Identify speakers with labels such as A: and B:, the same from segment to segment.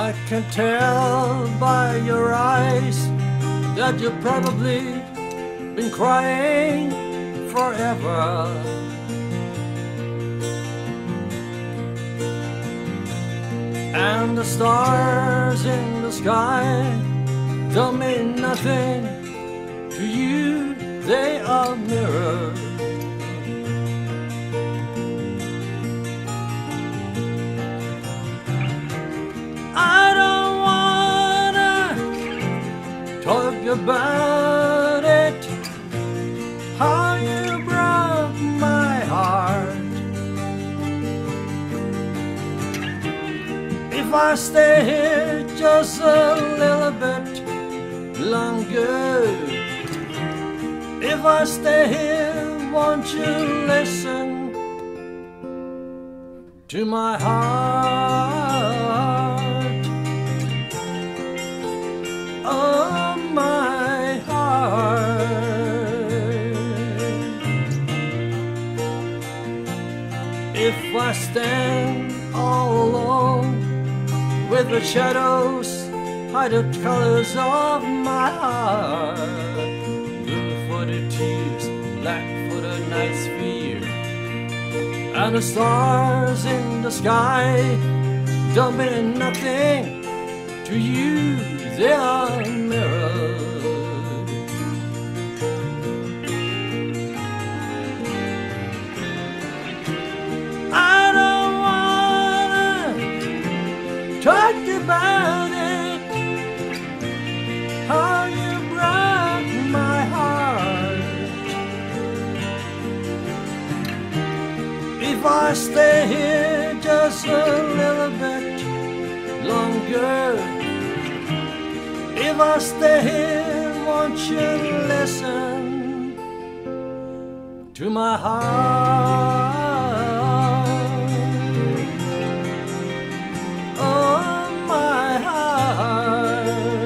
A: I can tell by your eyes that you've probably been crying forever. And the stars in the sky don't mean nothing to you, they are mirrors. I don't wanna talk about it, how you broke my heart. If I stay here just a little bit longer, if I stay here, won't you listen to my heart? Oh, my heart. If I stand all alone with the shadows hide the colors of my heart, blue for the tears, black for the night's fear, and the stars in the sky don't mean nothing to you, they are mirrors. I don't wanna talk about it, how you broke my heart. If I stay here just a little bit longer, if I stay here, won't you listen to my heart? Oh, my heart.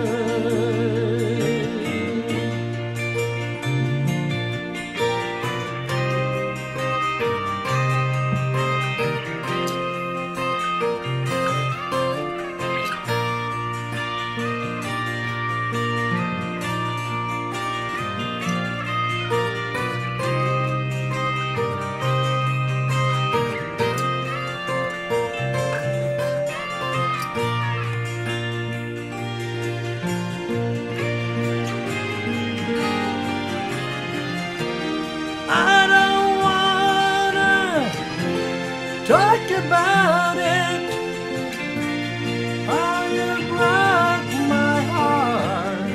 A: I don't wanna talk about it, how you broke my heart.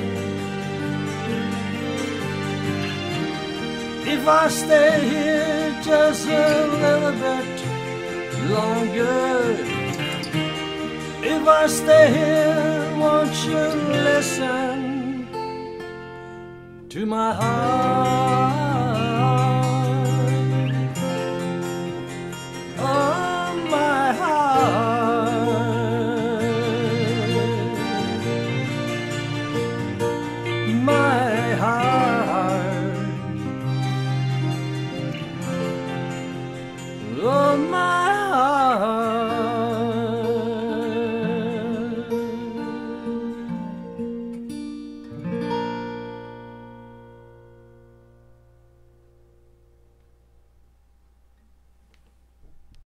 A: If I stay here just a little bit longer, if I stay here, won't you listen to my heart?